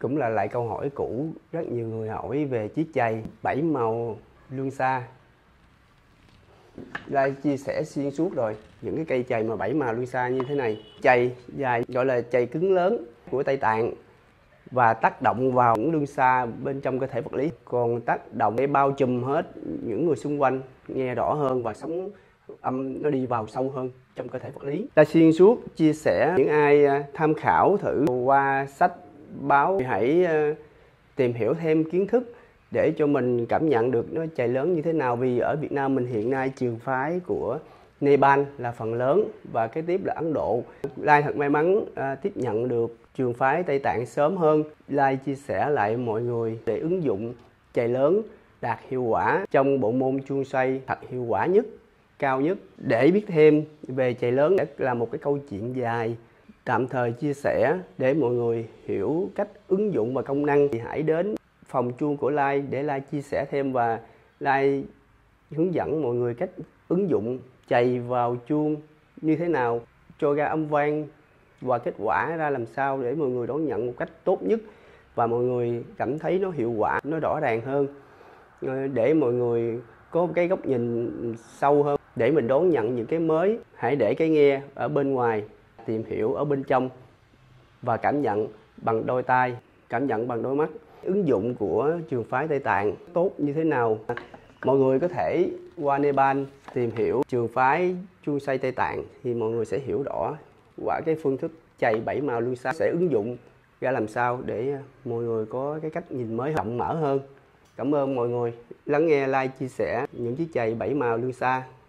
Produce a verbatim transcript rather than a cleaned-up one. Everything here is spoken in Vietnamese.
Cũng là lại câu hỏi cũ, rất nhiều người hỏi về chiếc chày bảy màu Luân Xa. Lai chia sẻ xuyên suốt rồi những cái cây chày mà bảy màu Luân Xa như thế này. Chày dài gọi là chày cứng lớn của Tây Tạng và tác động vào những Luân Xa bên trong cơ thể vật lý, còn tác động để bao trùm hết những người xung quanh nghe rõ hơn và sóng âm nó đi vào sâu hơn trong cơ thể vật lý. Ta xuyên suốt chia sẻ những ai tham khảo thử qua sách báo, hãy tìm hiểu thêm kiến thức để cho mình cảm nhận được nó chày lớn như thế nào. Vì ở Việt Nam mình hiện nay trường phái của Nepal là phần lớn và kế tiếp là Ấn Độ. Lai thật may mắn à, tiếp nhận được trường phái Tây Tạng sớm hơn. Lai chia sẻ lại mọi người để ứng dụng chày lớn đạt hiệu quả trong bộ môn chuông xoay thật hiệu quả nhất, cao nhất. Để biết thêm về chày lớn là một cái câu chuyện dài, tạm thời chia sẻ để mọi người hiểu cách ứng dụng và công năng thì hãy đến phòng chuông của Lai để Lai chia sẻ thêm và Lai hướng dẫn mọi người cách ứng dụng chày vào chuông như thế nào cho ra âm vang và kết quả ra làm sao để mọi người đón nhận một cách tốt nhất và mọi người cảm thấy nó hiệu quả, nó rõ ràng hơn, để mọi người có cái góc nhìn sâu hơn để mình đón nhận những cái mới. Hãy để cái nghe ở bên ngoài, tìm hiểu ở bên trong và cảm nhận bằng đôi tai, cảm nhận bằng đôi mắt. Ứng dụng của trường phái Tây Tạng tốt như thế nào? Mọi người có thể qua Nepal tìm hiểu trường phái chuông xoay Tây Tạng thì mọi người sẽ hiểu rõ qua cái phương thức chày bảy màu Luân Xa sẽ ứng dụng ra làm sao để mọi người có cái cách nhìn mới rộng mở hơn. Cảm ơn mọi người lắng nghe Lai chia sẻ những chiếc chày bảy màu Luân Xa.